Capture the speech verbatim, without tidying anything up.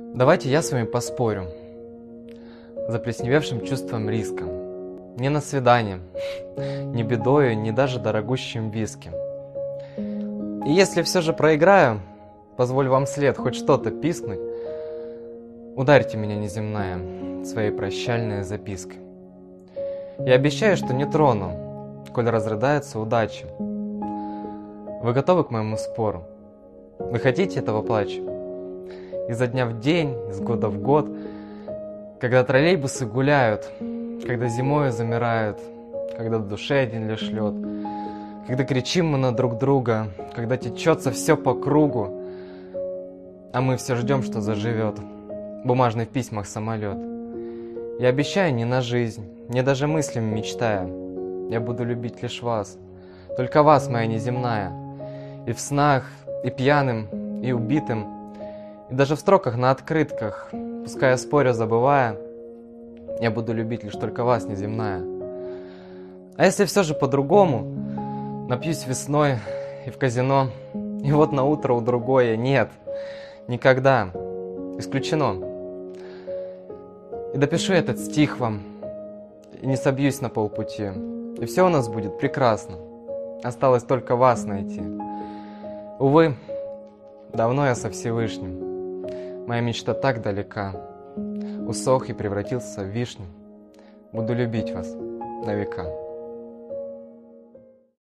Давайте я с вами поспорю. Заплесневевшим чувством риска. Не на свидание, не бедою, не даже дорогущим виски. И если все же проиграю, позволь вам след хоть что-то пискнуть, ударьте меня, неземная, своей прощальной запиской. Я обещаю, что не трону, коль разрыдается удача. Вы готовы к моему спору? Вы хотите этого плача? Изо дня в день, из года в год, когда троллейбусы гуляют, когда зимою замирают, когда в душе один лишь лед, когда кричим мы на друг друга, когда течется все по кругу, а мы все ждем, что заживет бумажный в письмах самолет. Я обещаю не на жизнь, не даже мыслями мечтая, я буду любить лишь вас, только вас, моя неземная, и в снах, и пьяным, и убитым, и даже в строках на открытках, пускай я спорю, забывая, я буду любить лишь только вас, неземная. А если все же по-другому, напьюсь весной и в казино, и вот на утро у другое, нет, никогда, исключено. И допишу этот стих вам, и не собьюсь на полпути, и все у нас будет прекрасно, осталось только вас найти. Увы, давно я со Всевышним, моя мечта так далека, усох и превратился в вишню. Буду любить вас на века.